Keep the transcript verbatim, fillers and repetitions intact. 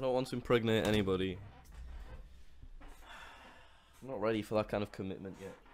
I don't want to impregnate anybody. I'm not ready for that kind of commitment yet.